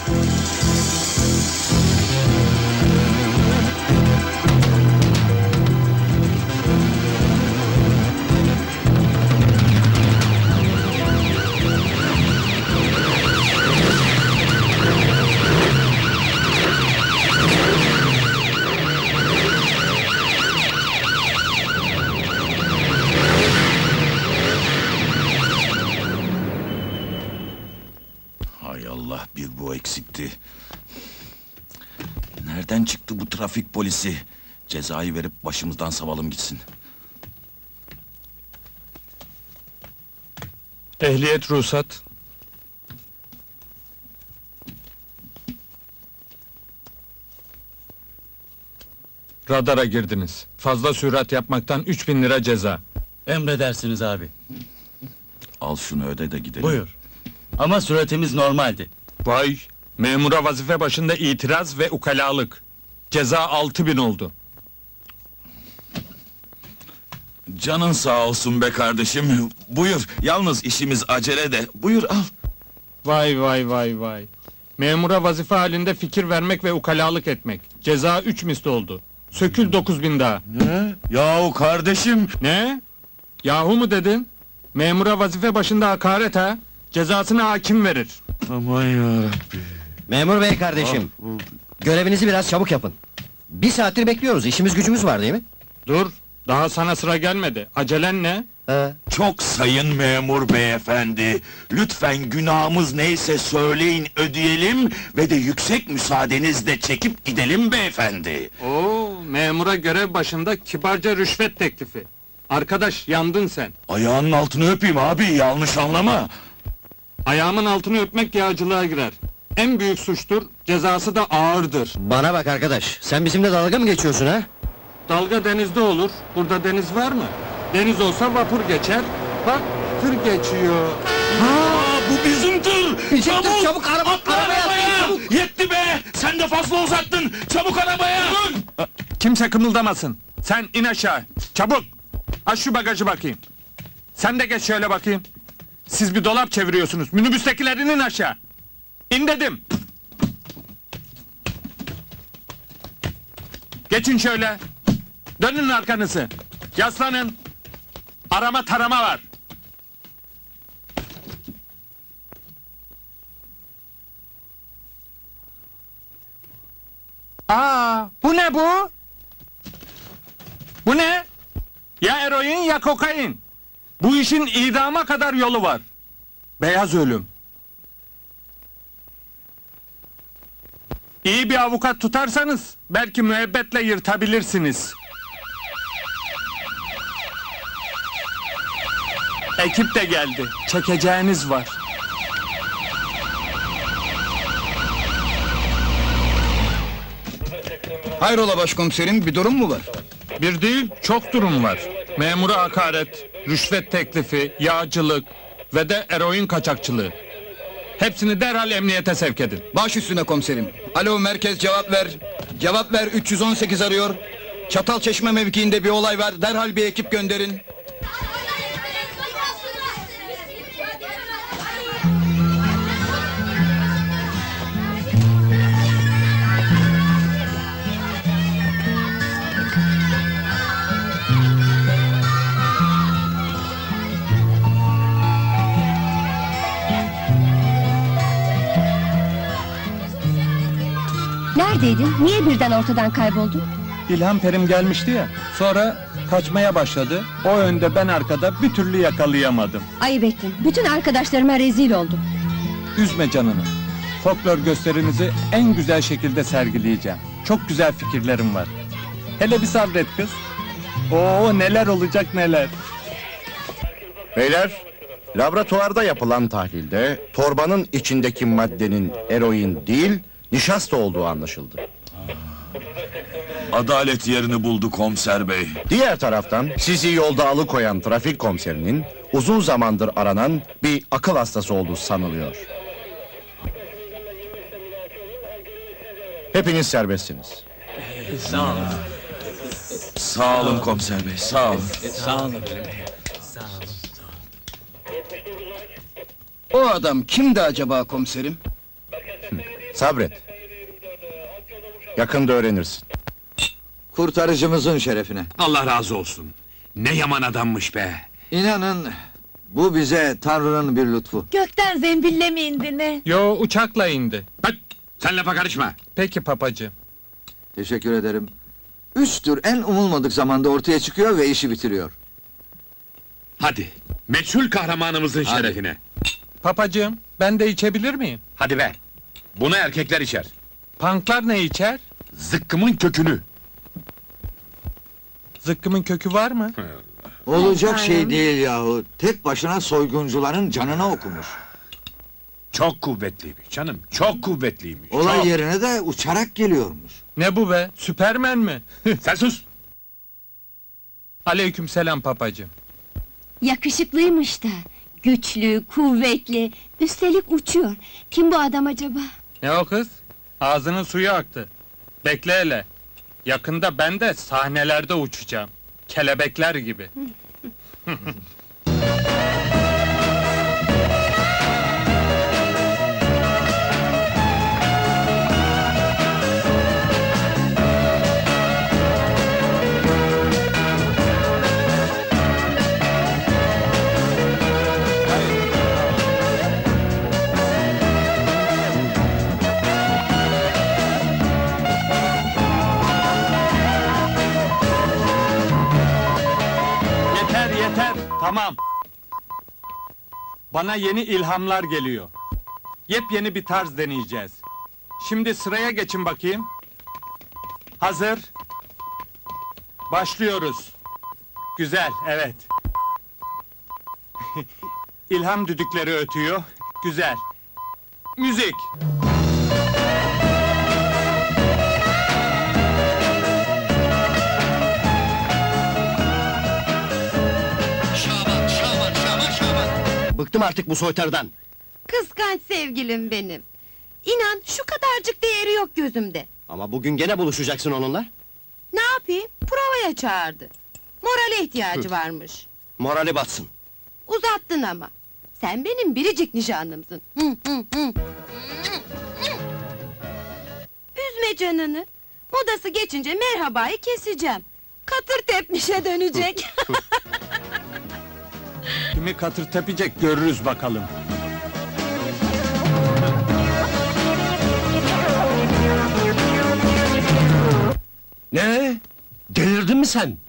Hay Allah, bir bu eksikti. Nereden çıktı bu trafik polisi? Cezayı verip başımızdan savalım gitsin. Ehliyet, ruhsat. Radara girdiniz. Fazla sürat yapmaktan 3000 lira ceza. Emredersiniz abi. Al şunu öde de gidelim. Buyur. Ama süratimiz normaldi. Vay! Memura vazife başında itiraz ve ukalalık. Ceza 6000 oldu. Canın sağ olsun be kardeşim. Buyur, yalnız işimiz acele de. Buyur al. Vay vay vay vay! Memura vazife halinde fikir vermek ve ukalalık etmek. Ceza 3 misli oldu. Sökül 9000 daha. Ne? Yahu kardeşim! Ne? Yahu mu dedin? Memura vazife başında hakaret ha? Cezasını hakim verir. Aman yarabbi! Memur bey kardeşim, görevinizi biraz çabuk yapın. 1 saattir bekliyoruz, işimiz gücümüz var değil mi? Dur, daha sana sıra gelmedi. Acelen ne? Çok sayın memur beyefendi, lütfen günahımız neyse söyleyin, ödeyelim ve de yüksek müsaadenizle çekip gidelim beyefendi. Oo, memura görev başında kibarca rüşvet teklifi. Arkadaş, yandın sen. Ayağının altını öpeyim abi, yanlış anlama. Ayağımın altını öpmek yağcılığa girer. En büyük suçtur, cezası da ağırdır. Bana bak arkadaş, sen bizimle dalga mı geçiyorsun ha? Dalga denizde olur, burada deniz var mı? Deniz olsa vapur geçer, bak tır geçiyor. Aa, bu bizim tır! Bizim tır, çabuk Atla arabaya, arabaya! çabuk! Yetti be! Sen de fazla uzattın! Çabuk arabaya! Kimse kımıldamasın. Sen in aşağı, çabuk! Aç şu bagajı bakayım. Sen de geç şöyle bakayım. Siz bir dolap çeviriyorsunuz, minibüstekilerin in aşağı! İn dedim! Geçin şöyle! Dönün arkanızı! Yaslanın! Arama tarama var! Aa, bu ne bu? Bu ne? Ya eroin ya kokain. Bu işin idama kadar yolu var. Beyaz ölüm. İyi bir avukat tutarsanız belki müebbetle yırtabilirsiniz. Ekip de geldi. Çekeceğiniz var. Hayrola başkomiserim, bir durum mu var? Bir değil, çok durum var. Memura hakaret, rüşvet teklifi, yağcılık ve de eroin kaçakçılığı. Hepsini derhal emniyete sevk edin. Baş üstüne komiserim. Alo merkez, cevap ver. Cevap ver, 318 arıyor. Çatalçeşme mevkiinde bir olay var, derhal bir ekip gönderin. Neredeydin? Niye birden ortadan kayboldun? İlham Perim gelmişti ya, sonra kaçmaya başladı. O önde ben arkada, bir türlü yakalayamadım. Ayıp ettin. Bütün arkadaşlarıma rezil oldum. Üzme canını. Folklor gösterinizi en güzel şekilde sergileyeceğim. Çok güzel fikirlerim var. Hele bir sabret kız. Oo, neler olacak neler. Beyler, laboratuvarda yapılan tahlilde torbanın içindeki maddenin eroin değil, nişasta olduğu anlaşıldı. Adalet yerini buldu komiser bey. Diğer taraftan sizi yolda alıkoyan trafik komiserinin uzun zamandır aranan bir akıl hastası olduğu sanılıyor. Hepiniz serbestsiniz. Sağ olun komiser bey, sağ olun. O adam kimdi acaba komiserim? Sabret. Yakında öğrenirsin. Kurtarıcımızın şerefine. Allah razı olsun. Ne yaman adammış be. İnanın, bu bize Tanrı'nın bir lütfu. Gökten zembille mi indi ne? Yo, uçakla indi. Bak, sen lafa karışma. Peki papacığım. Teşekkür ederim. 3 tür en umulmadık zamanda ortaya çıkıyor ve işi bitiriyor. Hadi, meçhul kahramanımızın Hadi. şerefine. Papacığım, ben de içebilir miyim? Hadi be, bunu erkekler içer. Panklar ne içer? Zıkkımın kökünü. Zıkkımın kökü var mı? Olacak şey değil yahu. Tek başına soyguncuların canına okumuş. Çok kuvvetliymiş canım, çok kuvvetliymiş. Olay çok. yerine de uçarak geliyormuş. Ne bu be? Süpermen mi? Sen sus! Aleykümselam papacığım. Yakışıklıymış da. Güçlü, kuvvetli. Üstelik uçuyor. Kim bu adam acaba? Ne o kız? Ağzının suyu aktı. Bekle hele. Yakında ben de sahnelerde uçacağım. Kelebekler gibi. Yeter yeter, tamam. Bana yeni ilhamlar geliyor. Yepyeni bir tarz deneyeceğiz. Şimdi sıraya geçin bakayım. Hazır. Başlıyoruz. Güzel, evet. İlham düdükleri ötüyor. Güzel. Müzik. Bıktım artık bu soytarıdan. Kıskanç sevgilim benim. İnan şu kadarcık değeri yok gözümde. Ama bugün gene buluşacaksın onunla. Ne yapayım? Provaya çağırdı. Morale ihtiyacı varmış. Morali batsın. Uzattın ama. Sen benim biricik nişanlımsın. Üzme canını. Modası geçince merhabayı keseceğim. Katır tepmişe dönecek. Kimi katır tepecek görürüz bakalım. Ne? Delirdin mi sen?